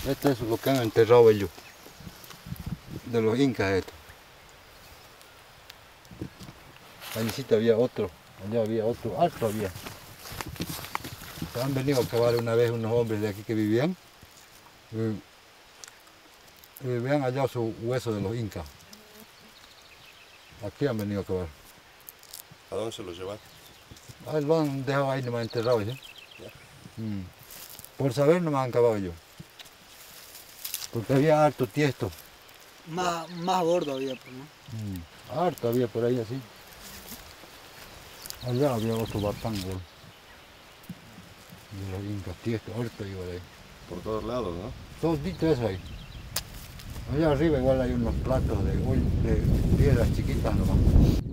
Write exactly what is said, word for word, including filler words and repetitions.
Esto es lo que han enterrado ellos, de los incas esto. Allí había otro, allá había otro, alto había. Se han venido a cavar una vez unos hombres de aquí que vivían y, y habían hallado su hueso de los incas. Aquí han venido a cavar. ¿A dónde se los llevan? Ah, lo han dejado ahí nomás enterrado, ¿sí? Mm. Por saber no me han cavado yo. Porque había harto tiesto. Más, más gordo había, pues, ¿no? Mm. Harto había por ahí así. Allá había otro batán, de los incas, tiesto, harto iba de ahí. Por todos lados, ¿no? Todos ditos eso ahí. Allá arriba igual hay unos platos de, de piedras chiquitas nomás.